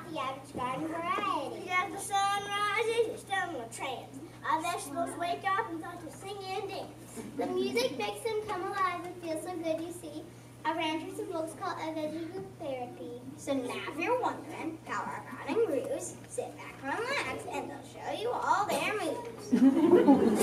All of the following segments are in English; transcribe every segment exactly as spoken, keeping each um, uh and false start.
the average garden variety. As the sun rises, you're still in a trance. Our vegetables wake up and start to sing and dance. The music makes them come alive and feel so good, you see. Our ranchers and folks call it veggie therapy. So now if you're wondering how our gardening grows, sit back and relax and they'll show you all their moves.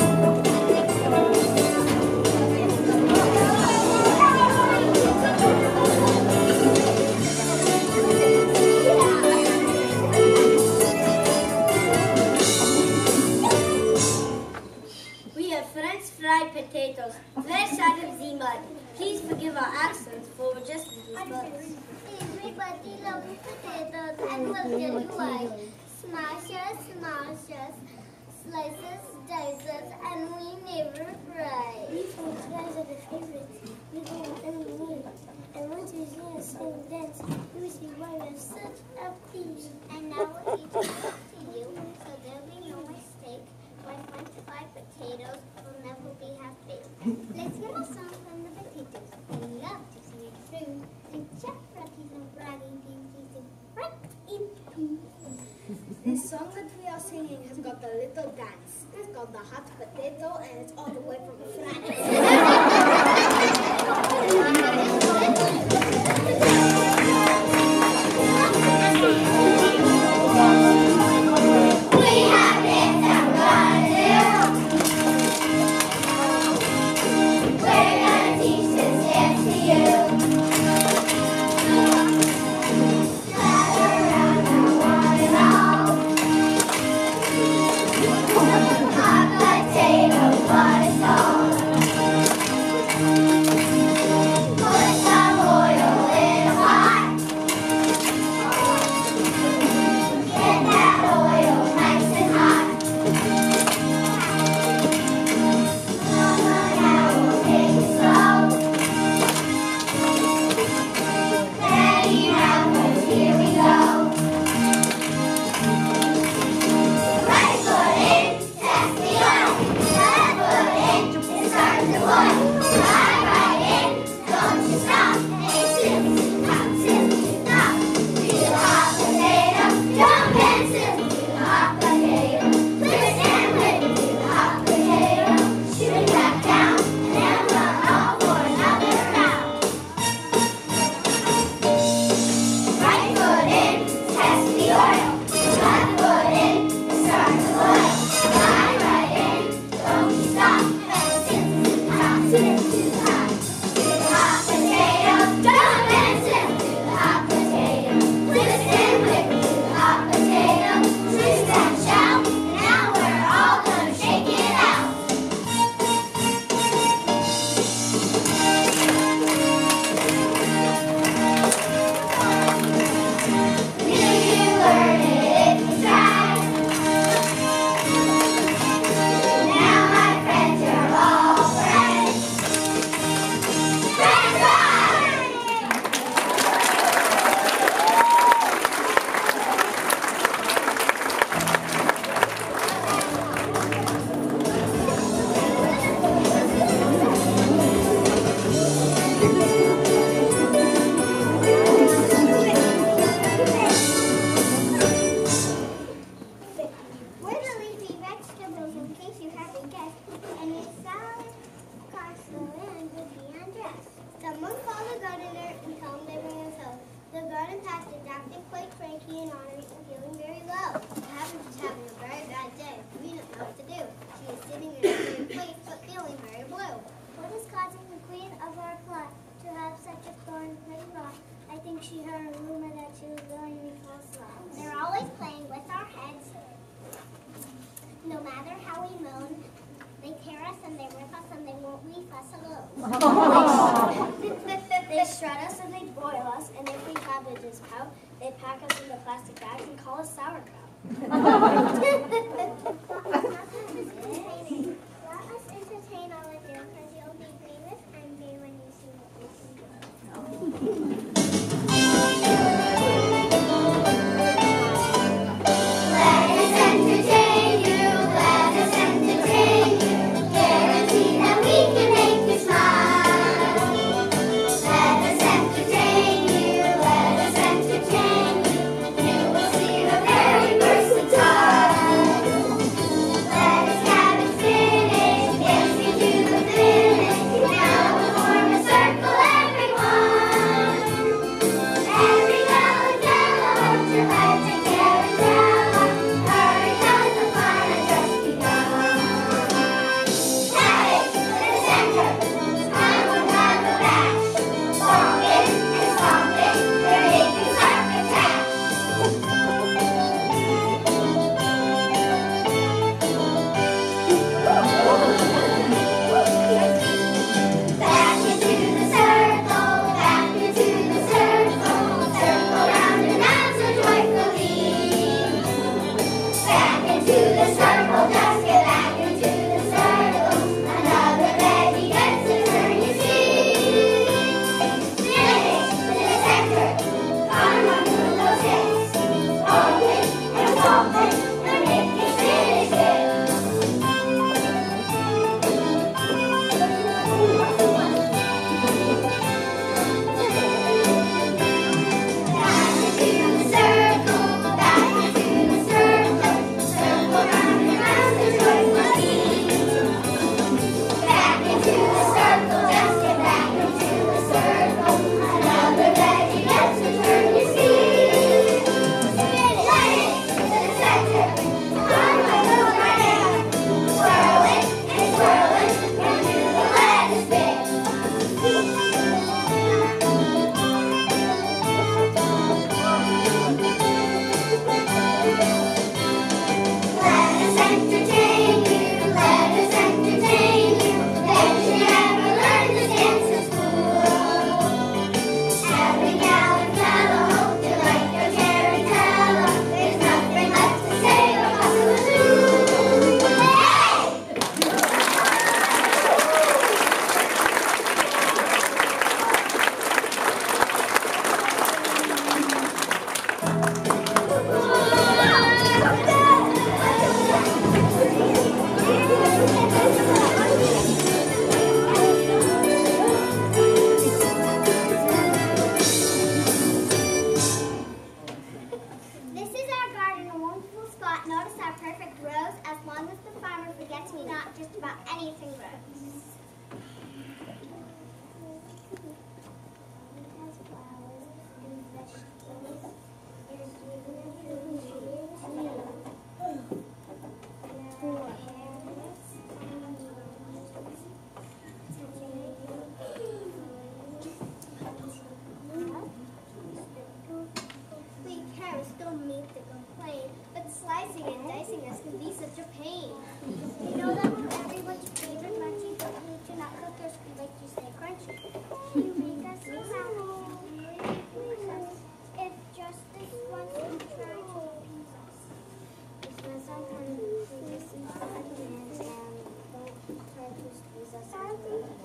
We have French fried potatoes, fresh out of the mud. Please forgive our accents, for we're just little buds. Everybody loves potatoes, and we'll tell you why. Smashes, smashes, slices, dices, and we never fry. We French guys are the favorites. We go on any meal. And once we see us sing and dance, we see why we're such a feast. And now we'll teach it to you, so there'll be no mistake. Why French fried potatoes will never be half baked. Let's hear a song from the potatoes. We love to see it through. And chef Rockies and bragging things right into. This song that we are singing has got a little dance. It's called the hot potato, and it's all the way from France. They shred us and they boil us, and if we cabbages pout, they pack us into plastic bags and call us sauerkraut. Let us entertain all of you, because you'll be famous and gay when you see what we can do. Let us entertain you, let us entertain you. You will see. our garden a wonderful spot. Notice our perfect rows. As long as the farmer forgets me not, just about anything grows. Slicing and dicing us can be such a pain. You know that we're everyone's favorite munchie, but we do not cook our food like you stay crunchy. You make us so happy, you really please us. If just this once you try to appease us. It's not sometimes we see happiness and don't try to squeeze us out.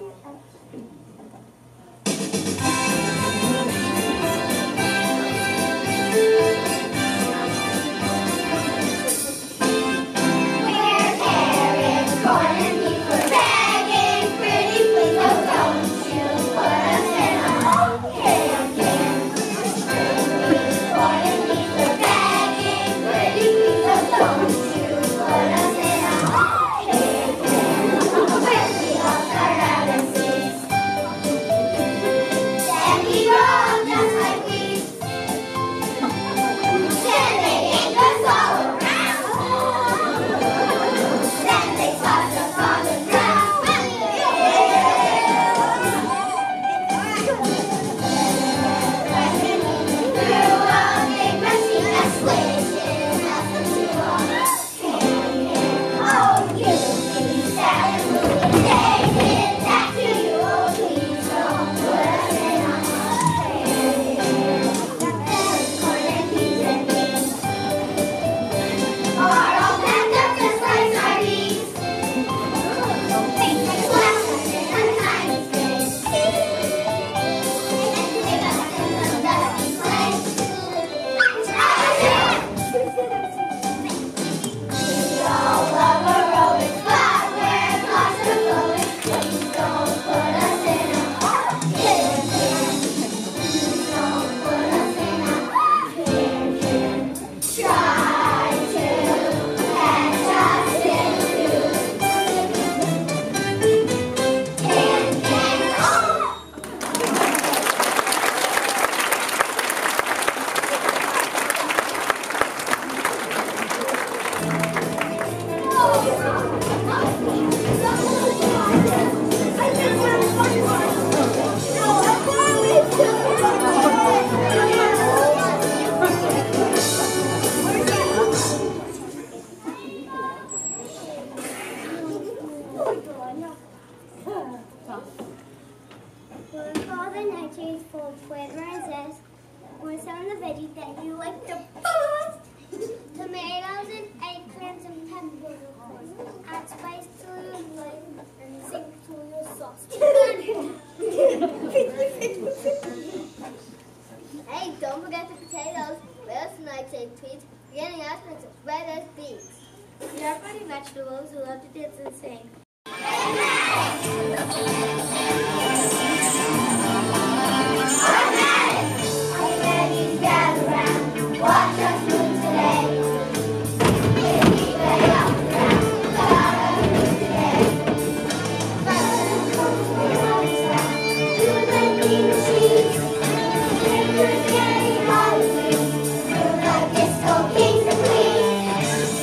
Or some of the veggies that you like the most. Tomatoes and eggplants and peppers, of course. Add spice to your flavor and sink to your sauce. Hey, don't forget the potatoes, lettuce, nightshade tweeds, getting aspects of red as beets. We are funny vegetables who love to dance and sing. Gather round, watch us move today. Here we play up and round, gotta move today. First, we always start doing the green machines. Fingers getting holidays, we're the disco kings and queens.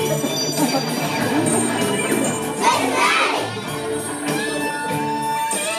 Let's play!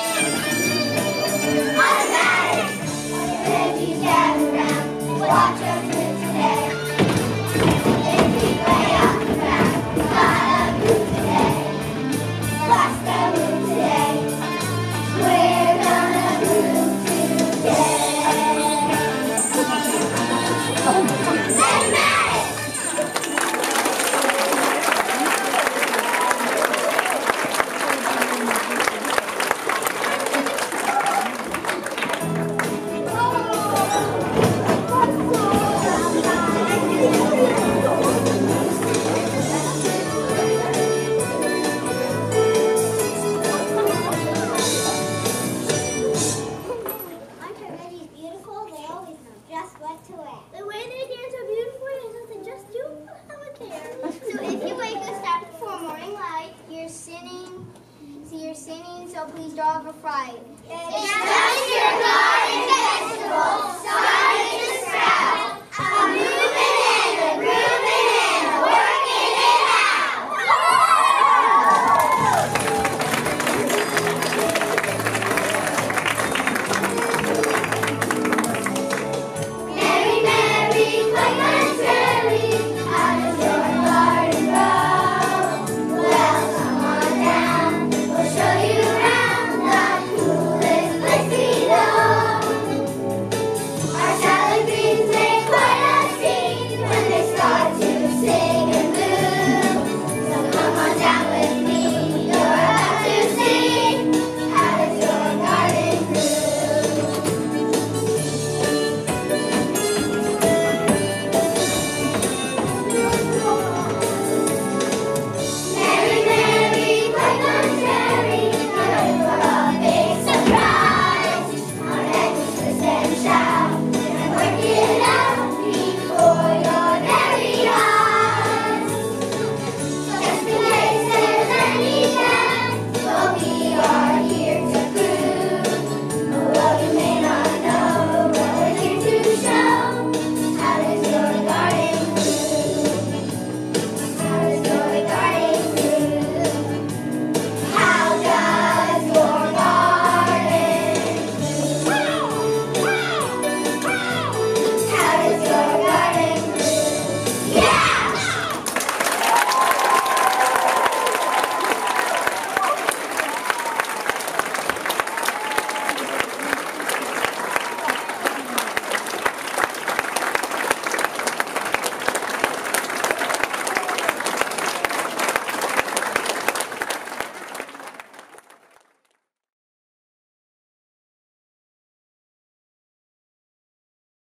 fry.